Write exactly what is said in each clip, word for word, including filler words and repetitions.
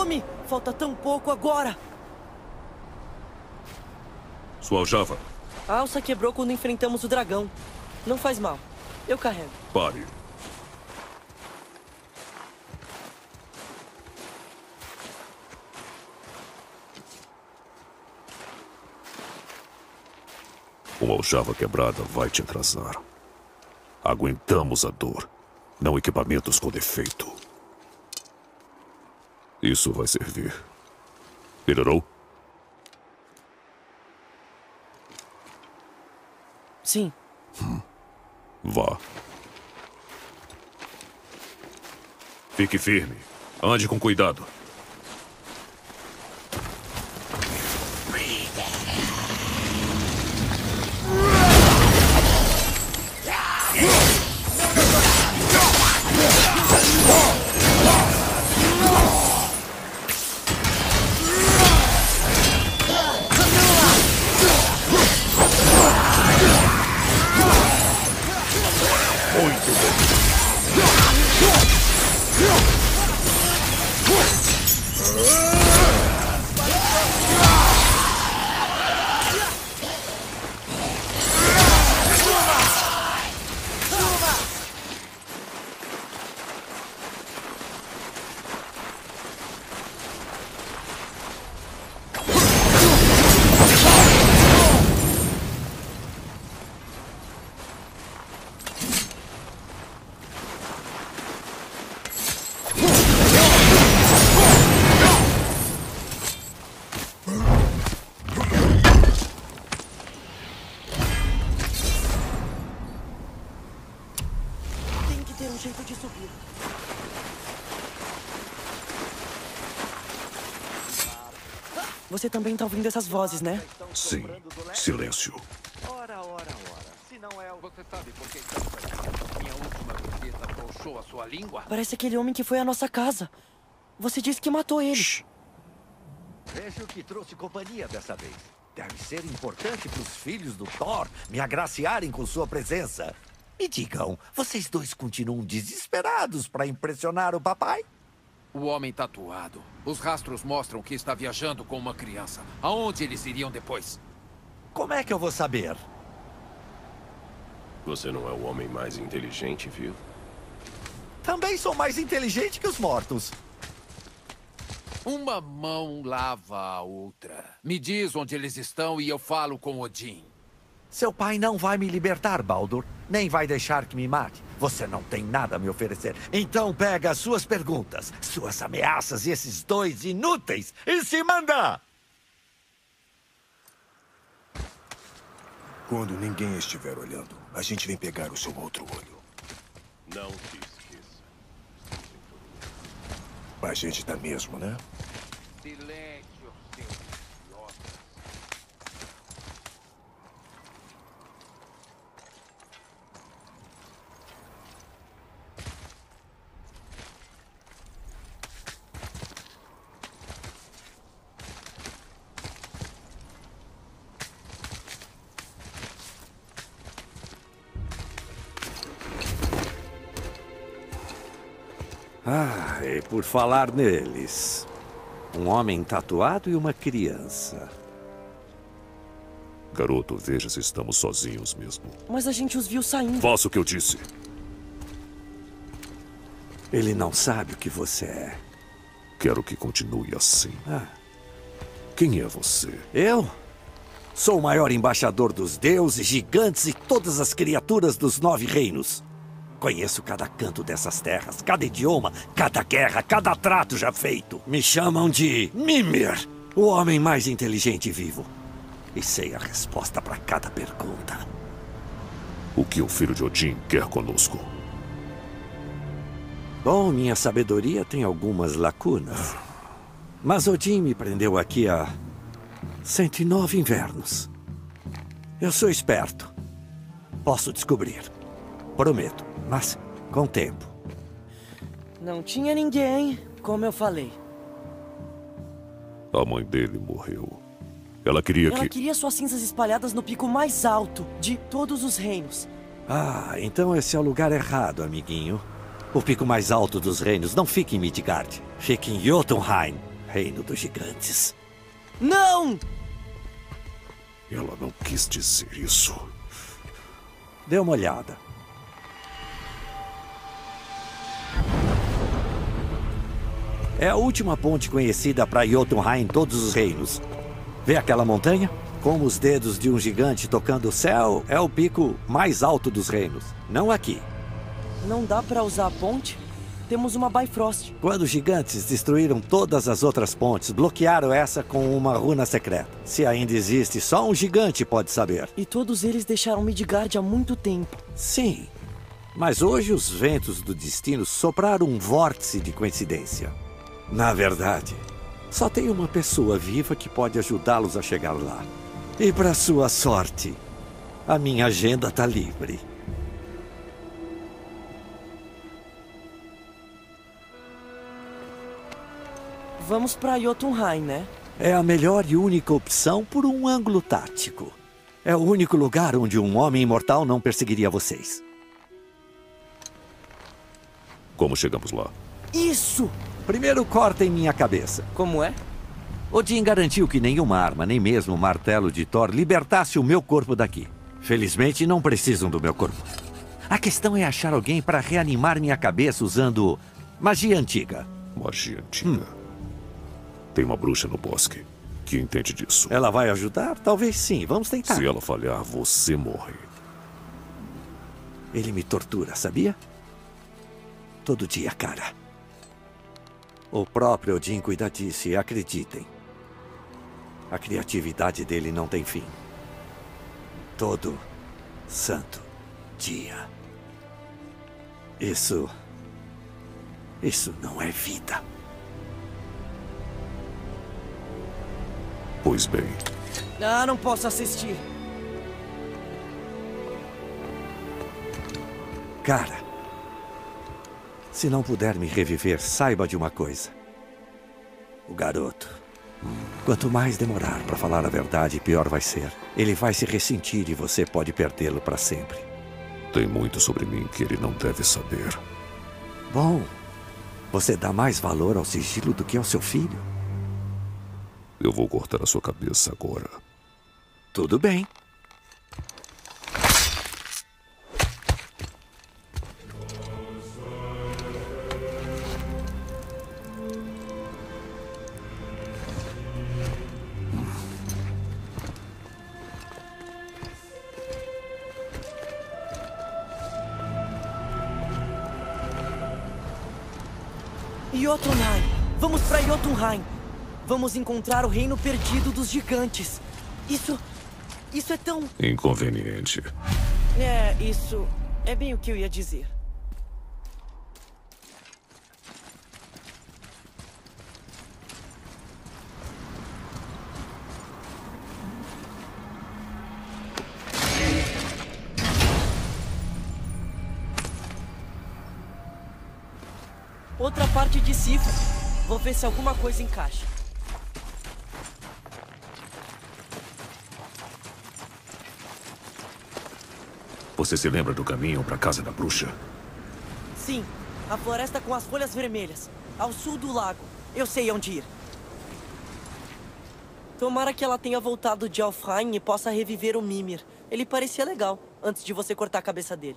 Tome! Falta tão pouco agora! Sua aljava. A alça quebrou quando enfrentamos o dragão. Não faz mal. Eu carrego. Pare. Uma aljava quebrada vai te atrasar. Aguentamos a dor, não equipamentos com defeito. Isso vai servir. Melhorou? Sim. Hum. Vá. Fique firme. Ande com cuidado. Você também tá ouvindo essas vozes, né? Sim. Silêncio. Ora, ora, ora. Se não é o... Você sabe por que minha última visita afrouxou a sua língua? Parece aquele homem que foi à nossa casa. Você disse que matou ele. Shhh. Veja o que trouxe companhia dessa vez. Deve ser importante para os filhos do Thor me agraciarem com sua presença. Me digam, vocês dois continuam desesperados para impressionar o papai? O homem tatuado. Os rastros mostram que está viajando com uma criança. Aonde eles iriam depois? Como é que eu vou saber? Você não é o homem mais inteligente, viu? Também sou mais inteligente que os mortos. Uma mão lava a outra. Me diz onde eles estão e eu falo com Odin. Seu pai não vai me libertar, Baldur. Nem vai deixar que me mate. Você não tem nada a me oferecer. Então pega as suas perguntas, suas ameaças e esses dois inúteis e se manda! Quando ninguém estiver olhando, a gente vem pegar o seu outro olho. Não se esqueça. A gente tá mesmo, né? Silêncio, seus idiotas. Ah, e por falar neles, um homem tatuado e uma criança. Garoto, veja se estamos sozinhos mesmo. Mas a gente os viu saindo. Faça o que eu disse. Ele não sabe o que você é. Quero que continue assim. Ah. Quem é você? Eu? Sou o maior embaixador dos deuses, gigantes e todas as criaturas dos nove reinos. Conheço cada canto dessas terras, cada idioma, cada guerra, cada trato já feito. Me chamam de Mimir, o homem mais inteligente vivo. E sei a resposta para cada pergunta. O que o filho de Odin quer conosco? Bom, minha sabedoria tem algumas lacunas. Mas Odin me prendeu aqui há cento e nove invernos. Eu sou esperto. Posso descobrir. Prometo, mas com tempo. Não tinha ninguém, como eu falei. A mãe dele morreu. Ela queria Ela que... queria suas cinzas espalhadas no pico mais alto de todos os reinos. Ah, então esse é o lugar errado, amiguinho. O pico mais alto dos reinos não fica em Midgard. Fica em Jotunheim. Reino dos Gigantes. Não! Ela não quis dizer isso. Dê uma olhada. É a última ponte conhecida para Jotunheim em todos os reinos. Vê aquela montanha? Como os dedos de um gigante tocando o céu, é o pico mais alto dos reinos. Não aqui. Não dá pra usar a ponte? Temos uma Bifrost. Quando os gigantes destruíram todas as outras pontes, bloquearam essa com uma runa secreta. Se ainda existe, só um gigante pode saber. E todos eles deixaram Midgard há muito tempo. Sim, mas hoje os ventos do destino sopraram um vórtice de coincidência. Na verdade, só tem uma pessoa viva que pode ajudá-los a chegar lá. E para sua sorte, a minha agenda tá livre. Vamos pra Jotunheim, né? É a melhor e única opção por um ângulo tático. É o único lugar onde um homem imortal não perseguiria vocês. Como chegamos lá? Isso! Primeiro cortem minha cabeça. Como é? Odin garantiu que nenhuma arma, nem mesmo o martelo de Thor, libertasse o meu corpo daqui. Felizmente, não precisam do meu corpo. A questão é achar alguém para reanimar minha cabeça usando magia antiga. Magia antiga? Hum. Tem uma bruxa no bosque que entende disso. Ela vai ajudar? Talvez sim. Vamos tentar. Se ela falhar, você morre. Ele me tortura, sabia? Todo dia, cara. O próprio Odin cuida disso e acreditem. A criatividade dele não tem fim. Todo santo dia. Isso... Isso não é vida. Pois bem. Ah, não posso assistir. Cara, se não puder me reviver, saiba de uma coisa. O garoto. Quanto mais demorar para falar a verdade, pior vai ser. Ele vai se ressentir e você pode perdê-lo para sempre. Tem muito sobre mim que ele não deve saber. Bom, você dá mais valor ao sigilo do que ao seu filho? Eu vou cortar a sua cabeça agora. Tudo bem. Jotunheim! Vamos pra Jotunheim! Vamos encontrar o reino perdido dos gigantes. Isso... Isso é tão... Inconveniente. É, isso... É bem o que eu ia dizer. Outra parte de cifra. Vou ver se alguma coisa encaixa. Você se lembra do caminho para a casa da bruxa? Sim, a floresta com as folhas vermelhas, ao sul do lago. Eu sei onde ir. Tomara que ela tenha voltado de Alfheim e possa reviver o Mimir. Ele parecia legal, antes de você cortar a cabeça dele.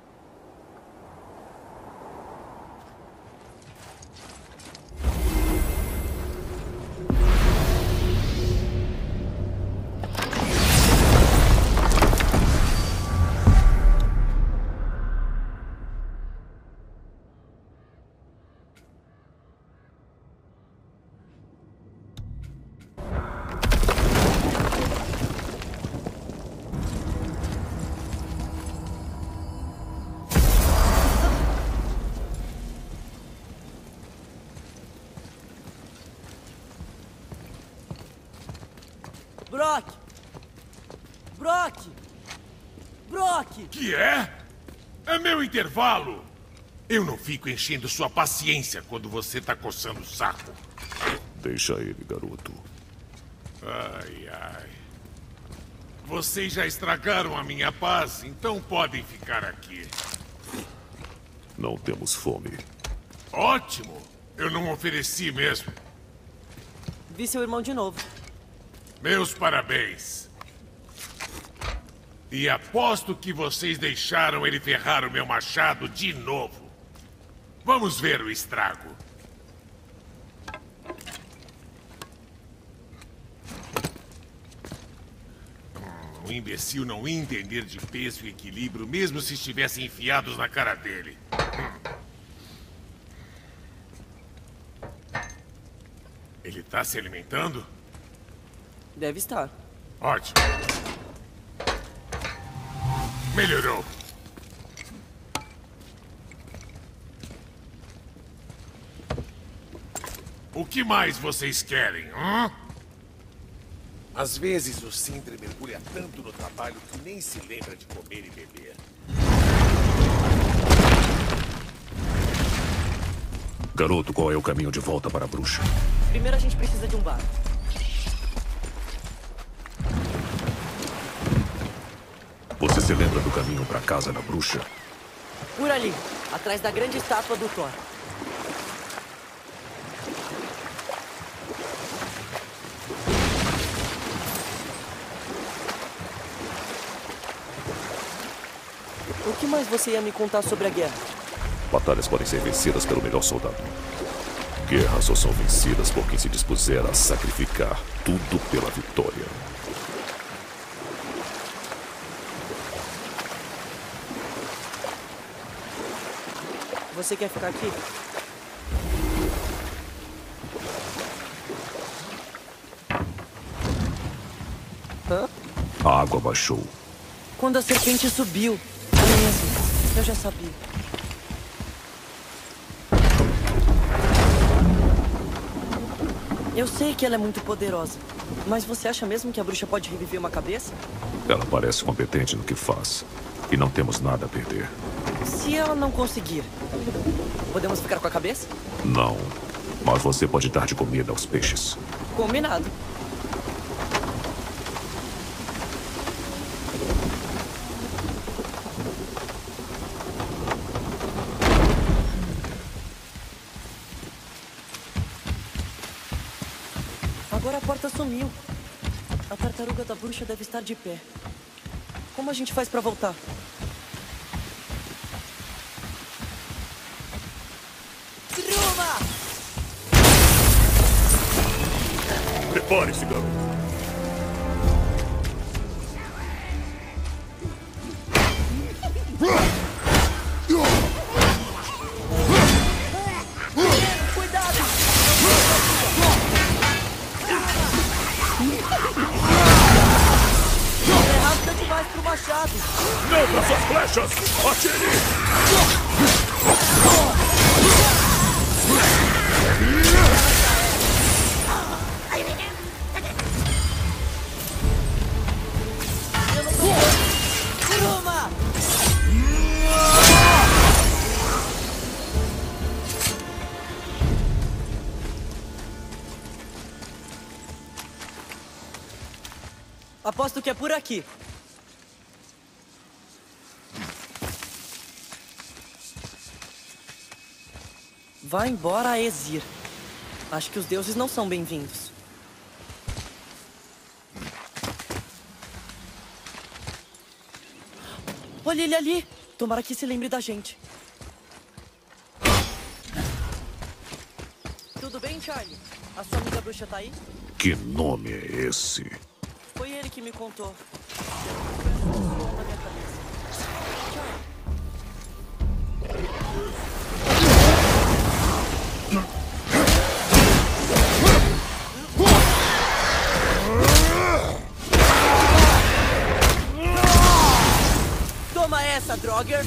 Brock! Brock! Brock! Que é? É meu intervalo! Eu não fico enchendo sua paciência quando você tá coçando o saco. Deixa ele, garoto. Ai, ai. Vocês já estragaram a minha paz, então podem ficar aqui. Não temos fome. Ótimo! Eu não ofereci mesmo. Vi seu irmão de novo. Meus parabéns. E aposto que vocês deixaram ele ferrar o meu machado de novo. Vamos ver o estrago. Hum, o imbecil não ia entender de peso e equilíbrio, mesmo se estivessem enfiados na cara dele. Hum. Ele tá se alimentando? Deve estar. Ótimo. Melhorou. O que mais vocês querem, hã? Às vezes o Sindri mergulha tanto no trabalho que nem se lembra de comer e beber. Garoto, qual é o caminho de volta para a bruxa? Primeiro a gente precisa de um bar. Você se lembra do caminho para casa da bruxa? Por ali, atrás da grande estátua do Thor. O que mais você ia me contar sobre a guerra? Batalhas podem ser vencidas pelo melhor soldado. Guerras só são vencidas por quem se dispuser a sacrificar tudo pela vitória. Você quer ficar aqui? Hã? A água baixou. Quando a serpente subiu. É mesmo. Eu já sabia. Eu sei que ela é muito poderosa. Mas você acha mesmo que a bruxa pode reviver uma cabeça? Ela parece competente no que faz. E não temos nada a perder. Se ela não conseguir, podemos ficar com a cabeça? Não. Mas você pode dar de comida aos peixes. Combinado. Agora a porta sumiu. A tartaruga da bruxa deve estar de pé. Como a gente faz pra voltar? Prepare-se, garoto. Cuidado! É rápida demais pro machado. Não para suas flechas! Atire! Aposto que é por aqui. Vá embora, Aesir. Acho que os deuses não são bem-vindos. Olha ele ali. Tomara que se lembre da gente. Tudo bem, Charlie? A sua amiga bruxa tá aí? Que nome é esse? Foi ele que me contou. Toma essa, Draugr!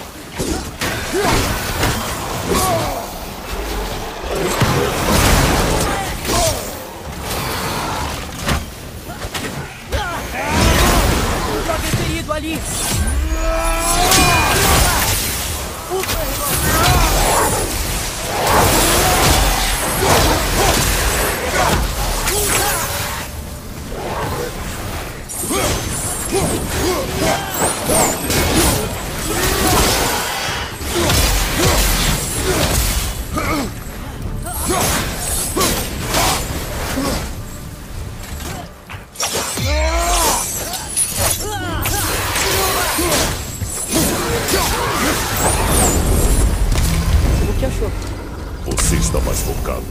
Draugr ferido ali! cercá-lo.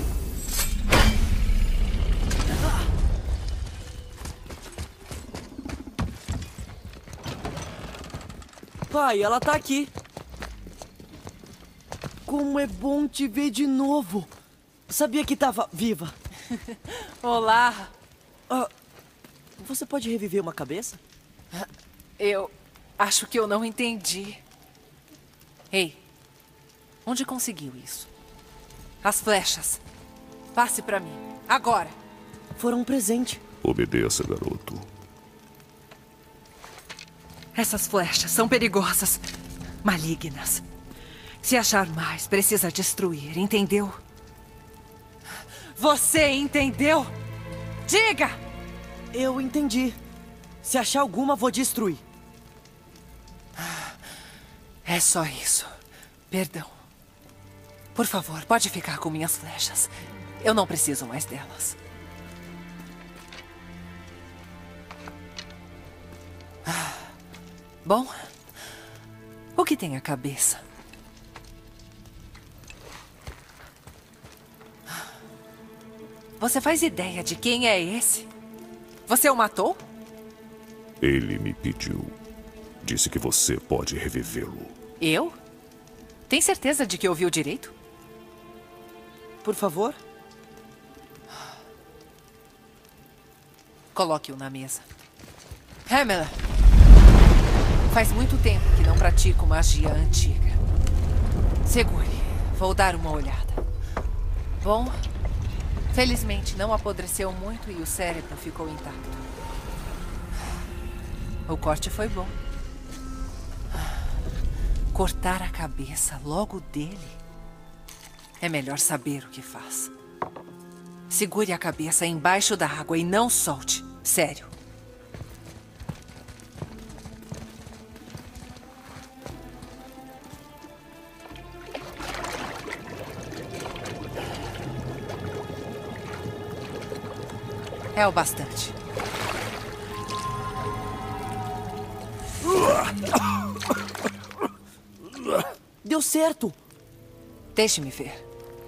Pai, ela tá aqui. Como é bom te ver de novo. Sabia que tava viva. Olá. Ah, você pode reviver uma cabeça? Eu acho que eu não entendi. Ei, onde conseguiu isso? As flechas. Passe pra mim, agora. Foram um presente. Obedeça, garoto. Essas flechas são perigosas, malignas. Se achar mais, precisa destruir, entendeu? Você entendeu? Diga! Eu entendi. Se achar alguma, vou destruir. É só isso. Perdão. Por favor, pode ficar com minhas flechas. Eu não preciso mais delas. Bom, o que tem a cabeça? Você faz ideia de quem é esse? Você o matou? Ele me pediu. Disse que você pode revivê-lo. Eu? Tem certeza de que ouviu direito? Por favor? Coloque-o na mesa. Hammer! Faz muito tempo que não pratico magia antiga. Segure. Vou dar uma olhada. Bom, felizmente não apodreceu muito e o cérebro ficou intacto. O corte foi bom. Cortar a cabeça logo dele? É melhor saber o que faz. Segure a cabeça embaixo da água e não solte. Sério. É o bastante. Deu certo. Deixe-me ver.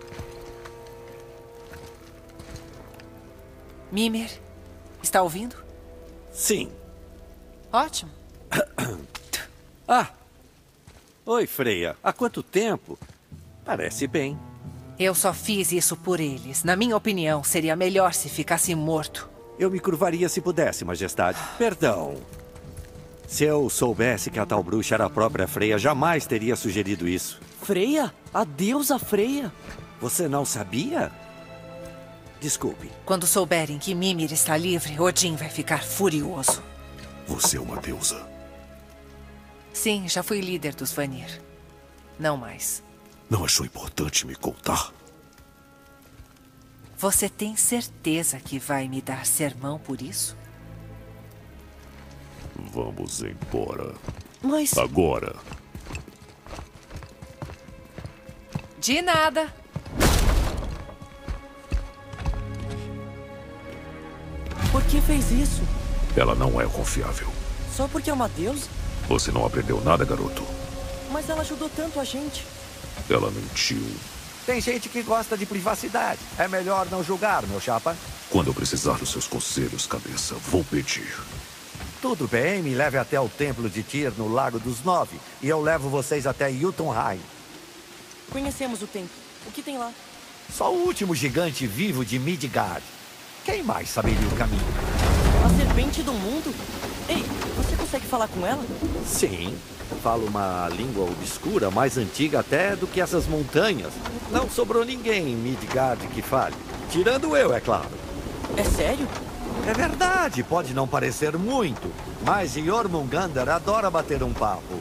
Mimir, está ouvindo? Sim. Ótimo. Ah! Oi, Freya. Há quanto tempo? Parece bem. Eu só fiz isso por eles. Na minha opinião, seria melhor se ficasse morto. Eu me curvaria se pudesse, Majestade. Perdão. Se eu soubesse que a tal bruxa era a própria Freya, jamais teria sugerido isso. Freya? A deusa Freya? Você não sabia? Desculpe. Quando souberem que Mimir está livre, Odin vai ficar furioso. Você é uma deusa. Sim, já fui líder dos Vanir. Não mais. Não achou importante me contar? Você tem certeza que vai me dar sermão por isso? Vamos embora. Mas... Agora. De nada. Por que fez isso? Ela não é confiável. Só porque é uma deusa? Você não aprendeu nada, garoto? Mas ela ajudou tanto a gente. Ela mentiu. Tem gente que gosta de privacidade. É melhor não julgar, meu chapa. Quando eu precisar dos seus conselhos, cabeça, vou pedir. Tudo bem, me leve até o templo de Tyr, no Lago dos Nove. E eu levo vocês até Jotunheim. Conhecemos o templo. O que tem lá? Só o último gigante vivo de Midgard. Quem mais saberia o caminho? A serpente do mundo? Ei, você consegue falar com ela? Sim. Falo uma língua obscura, mais antiga até do que essas montanhas. Não sobrou ninguém em Midgard que fale. Tirando eu, é claro. É sério? É verdade, pode não parecer muito, mas Jormungandr adora bater um papo.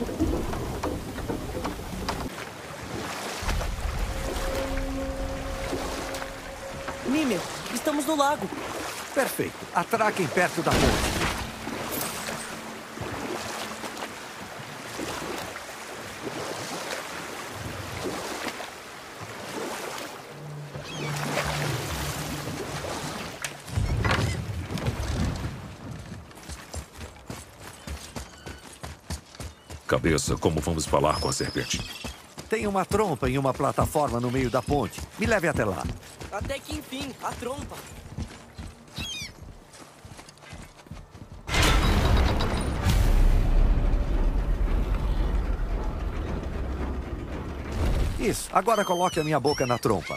Mimir, estamos no lago. Perfeito. Atraquem perto da ponte. Cabeça, como vamos falar com a serpente? tem uma trompa em uma plataforma no meio da ponte. Me leve até lá. Até que enfim, a trompa. Isso, agora coloque a minha boca na trompa.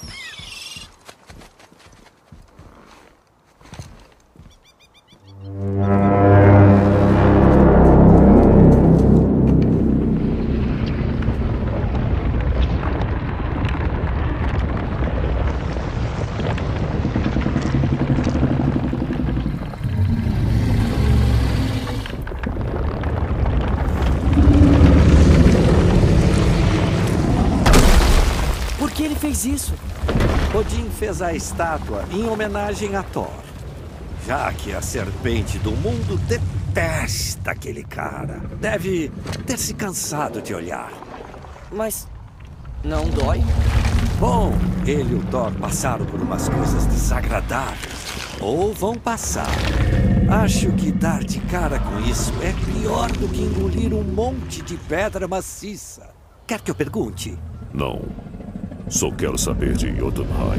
Por que ele fez isso? Odin fez a estátua em homenagem a Thor. Já que a serpente do mundo detesta aquele cara. Deve ter se cansado de olhar. Mas não dói? Bom, ele e o Thor passaram por umas coisas desagradáveis. Ou vão passar. Acho que dar de cara com isso é pior do que engolir um monte de pedra maciça. Quer que eu pergunte? Não. Só quero saber de Jotunheim.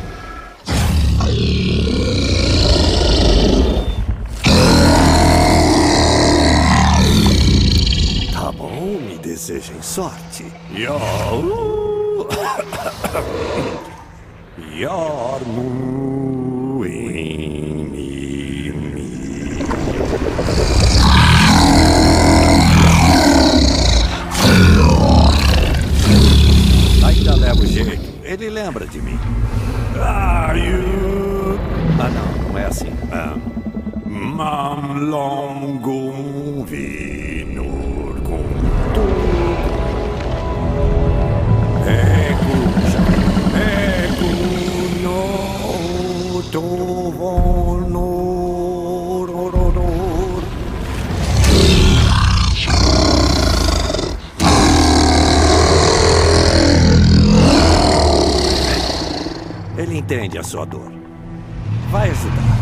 Tá bom, me desejem sorte. Ainda levo jeito. Ele lembra de mim. Ah, não, não é assim. Ah. Mamlongum vinur kum tu. Ekuja, ekuno tovonor. Ele entende a sua dor. Vai ajudar.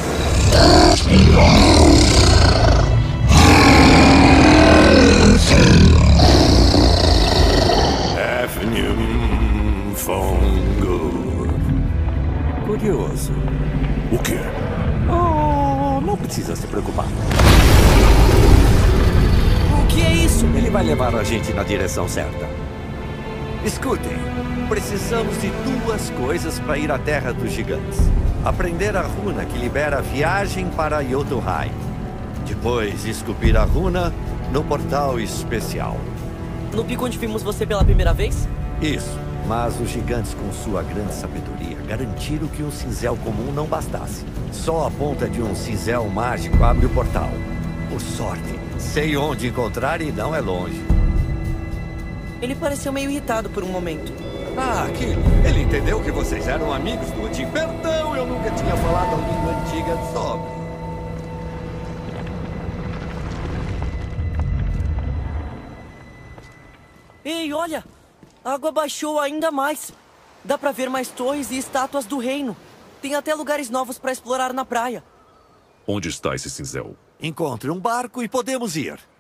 Efnium Fongur. Curioso. O quê? Oh, não precisa se preocupar. O que é isso? Ele vai levar a gente na direção certa. Escutem, precisamos de duas coisas para ir à Terra dos Gigantes. Aprender a runa que libera a viagem para Jotunheim. Depois, esculpir a runa no portal especial. No pico onde vimos você pela primeira vez? Isso, mas os gigantes, com sua grande sabedoria, garantiram que um cinzel comum não bastasse. Só a ponta de um cinzel mágico abre o portal. Por sorte, sei onde encontrar e não é longe. Ele pareceu meio irritado por um momento. Ah, aquilo. Ele entendeu que vocês eram amigos do Odin. Perdão, eu nunca tinha falado a língua antiga sobre. Ei, olha! A água baixou ainda mais. Dá pra ver mais torres e estátuas do reino. Tem até lugares novos pra explorar na praia. Onde está esse cinzel? Encontre um barco e podemos ir.